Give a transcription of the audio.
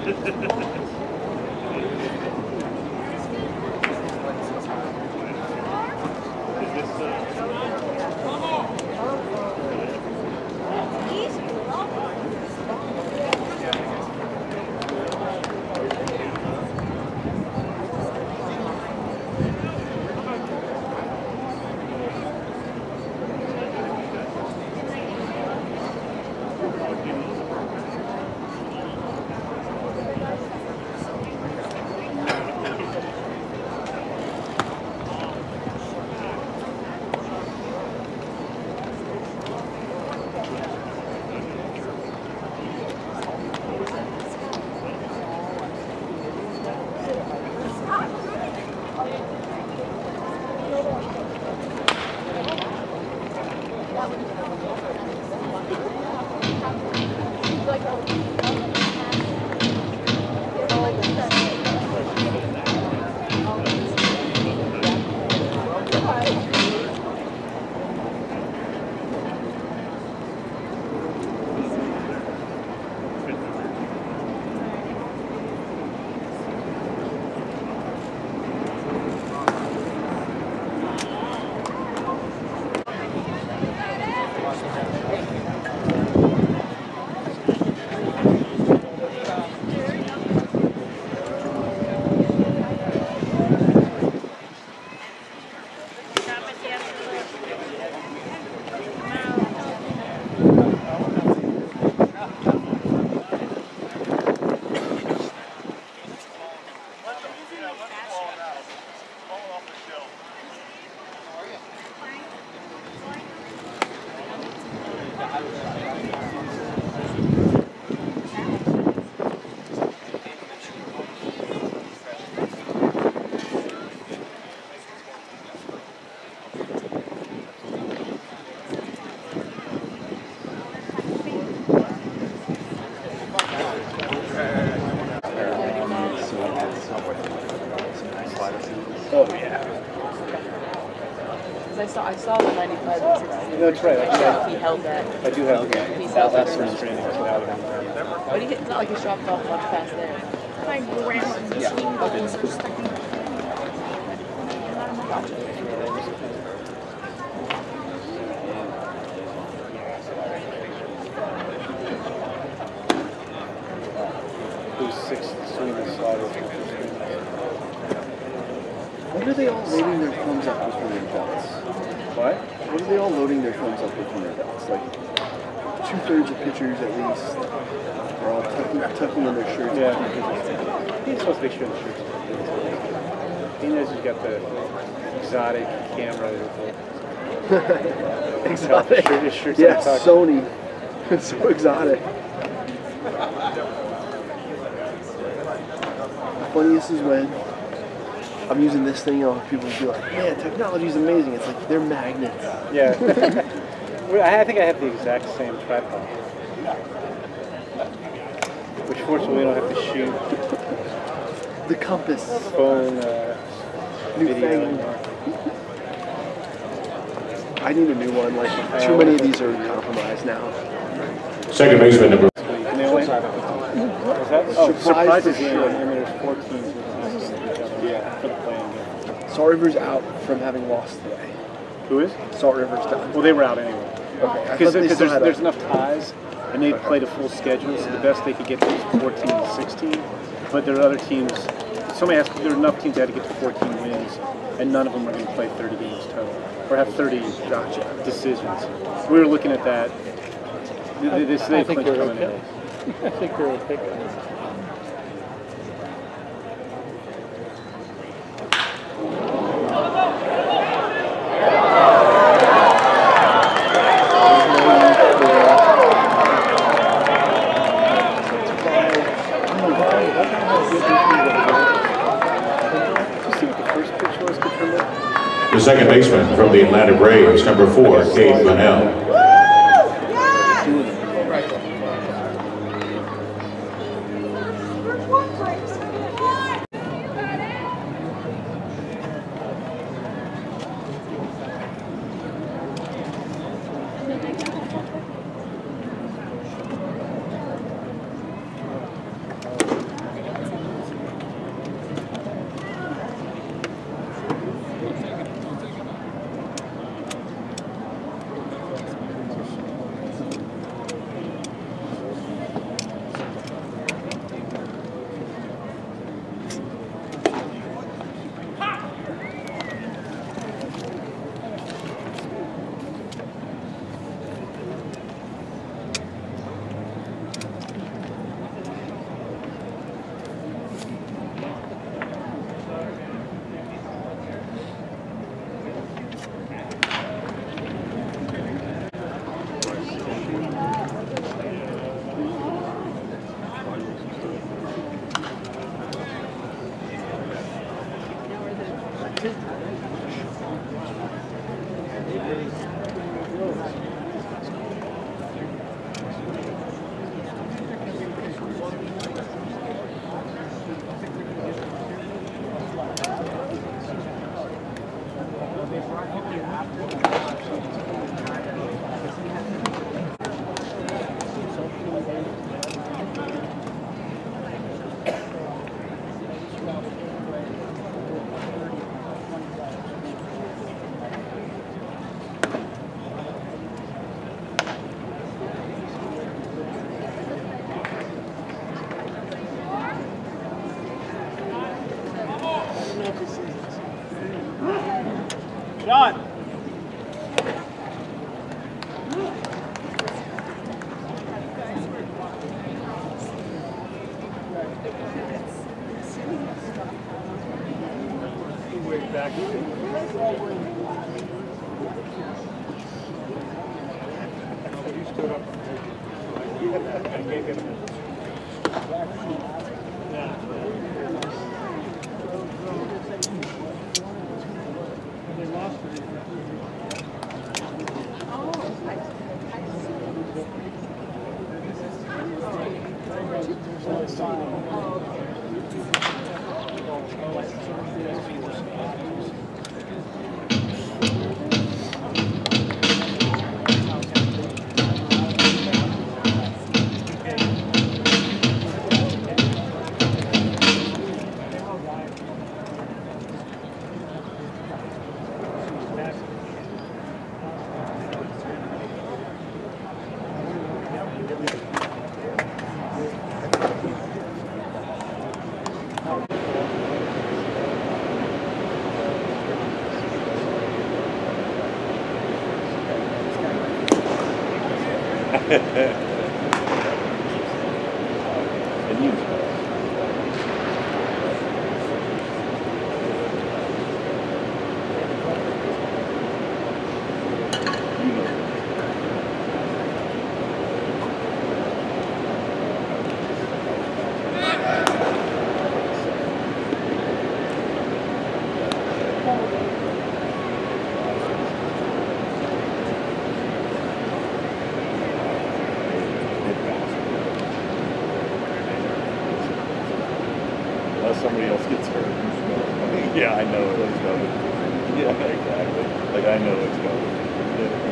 Oh, yeah. Because I saw the 95 and 60. That's right. He held that. I do have that. He's That last one training. But it's not like he dropped off much past there. Who's 6 swinging the slider? What are they all loading their phones up with from their belts? What? What are they all loading their phones up with from their belts? Like 2/3 of pitchers at least are all tucking in their shirts. Yeah. He's supposed to be sure the shirts. He knows he's got the exotic camera. Exotic. His shirt's Yeah, tucked. Sony. It's so exotic. The funniest is when I'm using this thing, people will be like, man, technology's amazing. It's like, they're magnets. Yeah. I think I have the exact same tripod. Which fortunately we don't have to shoot The compass. phone video anymore. I need a new one. Like, too many of these are compromised now. Second baseman number. And they only have surprises here, and there's 14 for the playing game. Salt River's out from having lost today. Who is? Salt River's done. Well, they were out anyway. Okay. Because there's enough ties, and they played a full schedule, so the best they could get to was 14 and 16. But there are other teams. Somebody asked, there are enough teams that had to get to 14 wins, and none of them are going to play 30 games total, or have 30 decisions. We were looking at that. They clinched coming in. I think we're okay. The second baseman from the Atlanta Braves, number 4, Cade Bunnell. John. Back. He stood up and gave him they lost it. Somebody else gets hurt. Yeah, I know it's coming. Yeah, exactly. Like I know it's coming. Yeah.